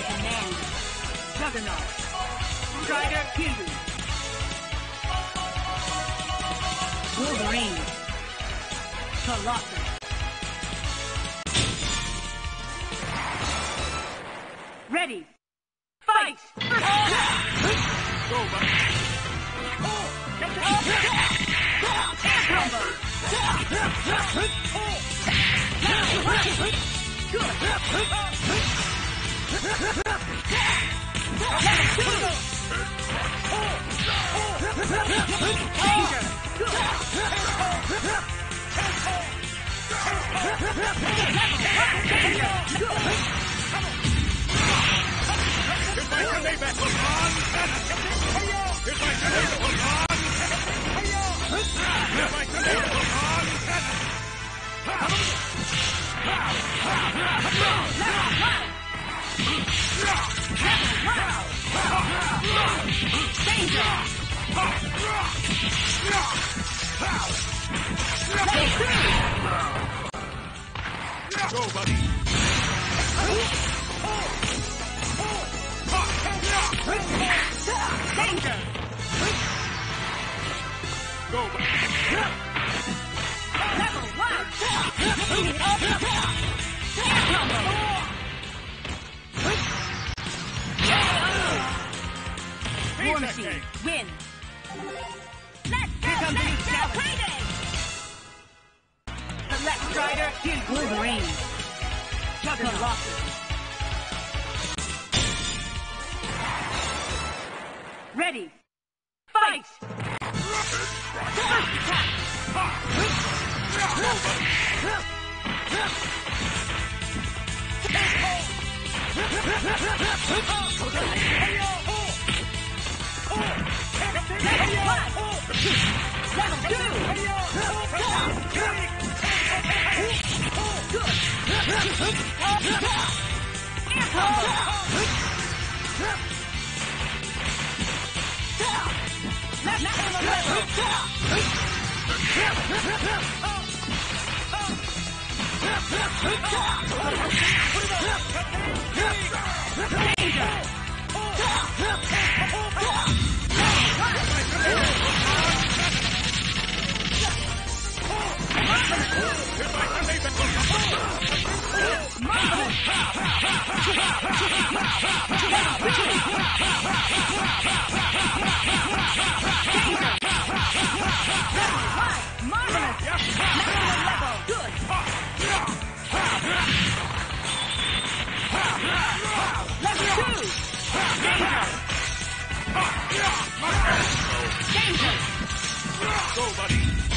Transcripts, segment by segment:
Command. Juggernaut. Strider Kiryu. Wolverine. Colossus. Ready. Fight! Go, buddy. Go, buddy. Danger! Go, buddy. Level 1! War Machine, win! Let's go crazy! Select Strider, here's Wolverine. Juggernaut. Ready. Fight! First attack! Level 2! Air combo! Go, buddy.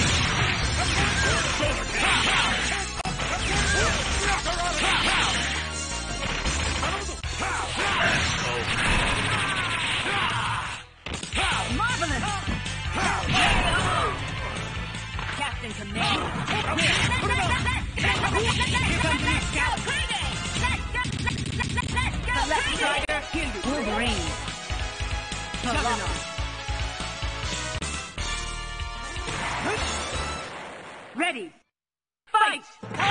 Marvelous! Captain Command. Select Strider, Wolverine. Juggernaut. Ready. Fight!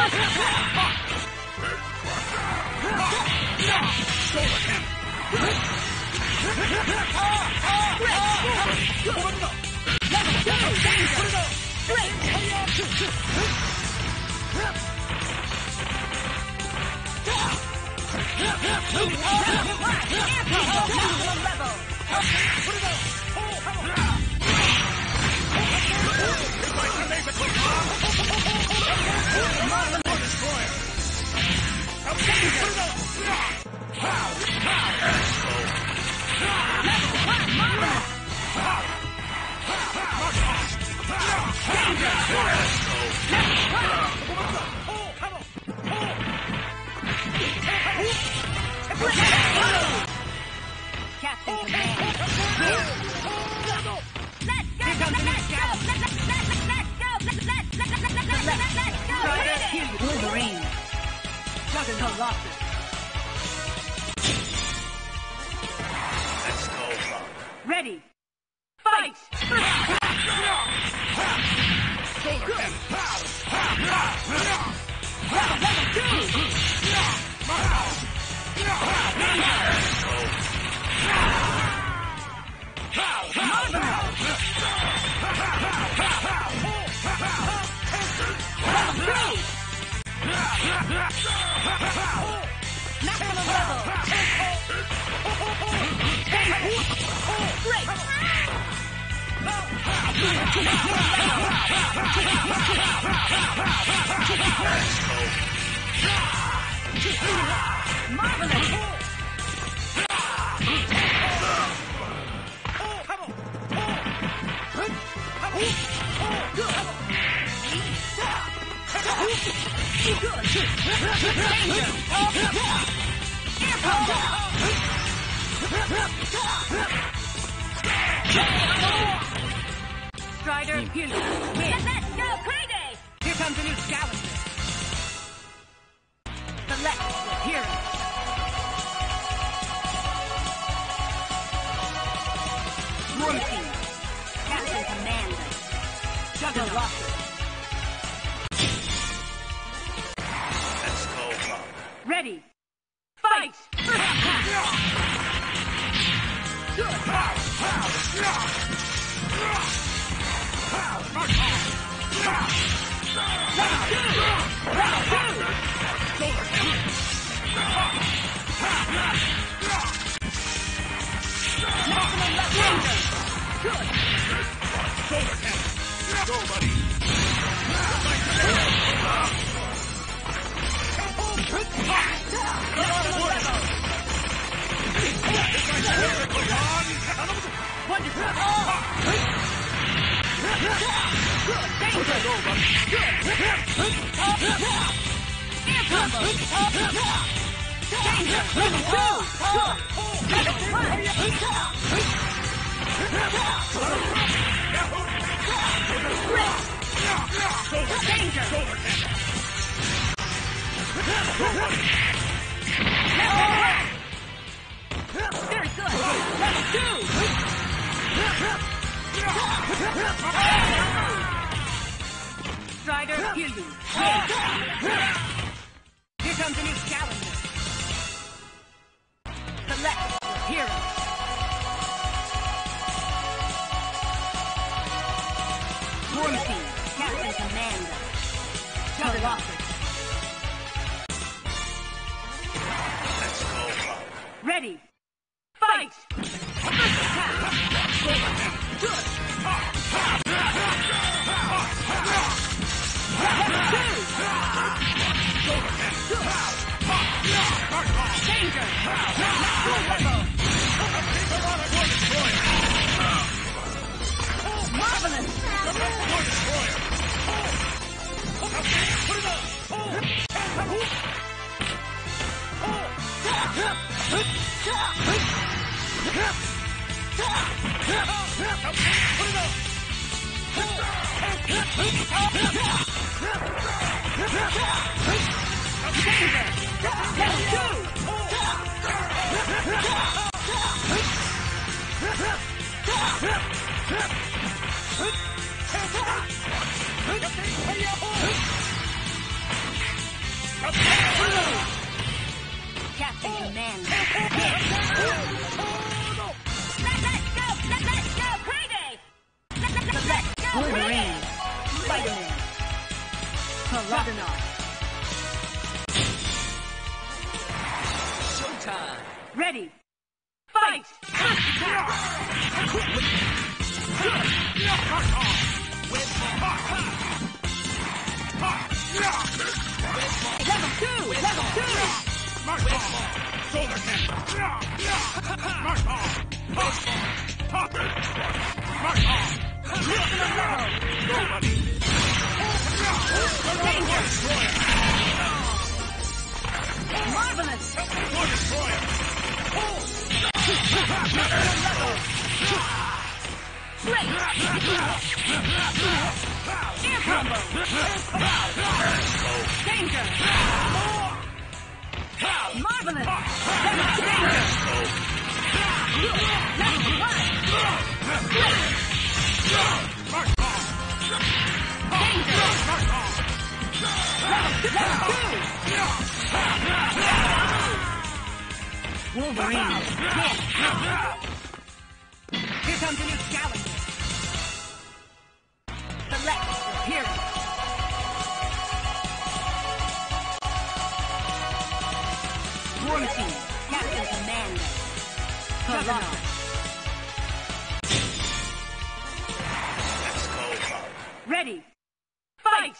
Captain Command. Wolverine. Juggernaut. Let's go, Buck. Ready. Fight! Level 2! Strider, Helios, win. Let's go, Crazy! Here comes a new challenger. Select your hero. Morphine, Captain Commander, Juggernaut. Let's go, Father. Ready, fight! Go, buddy. Very good. Level 2. Strider, Helios. Here comes a new challenger. Select your hero. Morphine, Captain Commander. Juggernaut. Let's go, Father. Ready. Fight! First attack! Danger! Marvelous! Captain Command. Let's go, Crazy! Wolverine, Spider-Man, Juggernaut. Showtime! Ready, fight! First attack! Level 2! Level 2! Shoulder cannon. Mark on. Mark on. Go, buddy. Danger! Marvelous! War Destroyer. Great! Air combo! Danger! Marvelous! Danger! Level 1! Danger! Level 2! Wolverine! Here comes a new challenger. Select your hero. War Machine, Captain Commander. Juggernaut. Ready. Fight!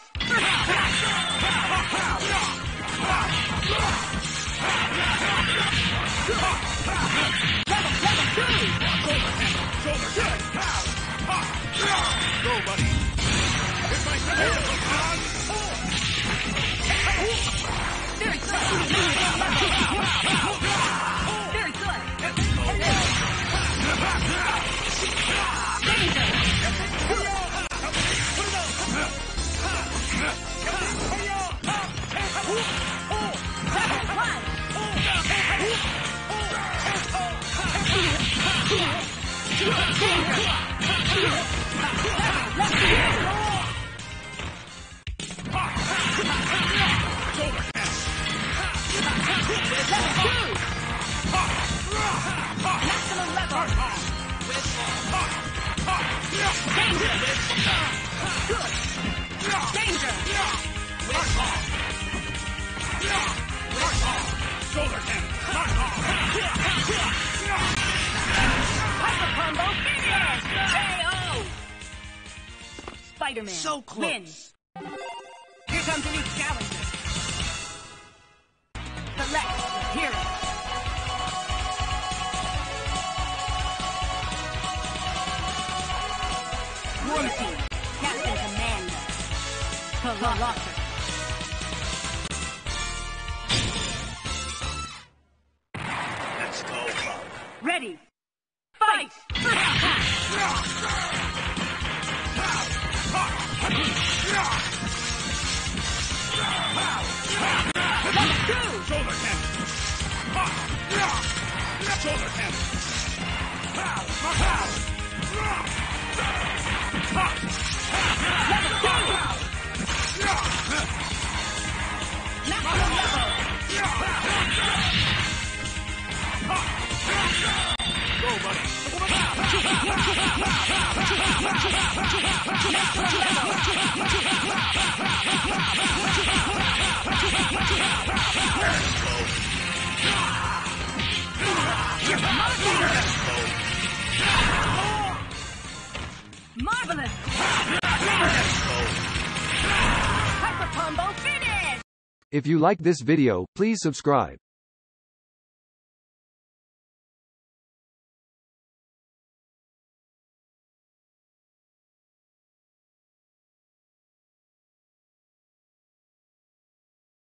Go, buddy. If I can hit the gun. Very good. Very good. Spider-Man So close. wins. Here comes a new challenger. Select the hero. One team, Captain Commander. Colossus. Let's go, Bug. Ready. Fight! Shoulder cannon. Shoulder cannon. Go, buddy. Marvelous! Hyper combo finish! If you like this video, please subscribe.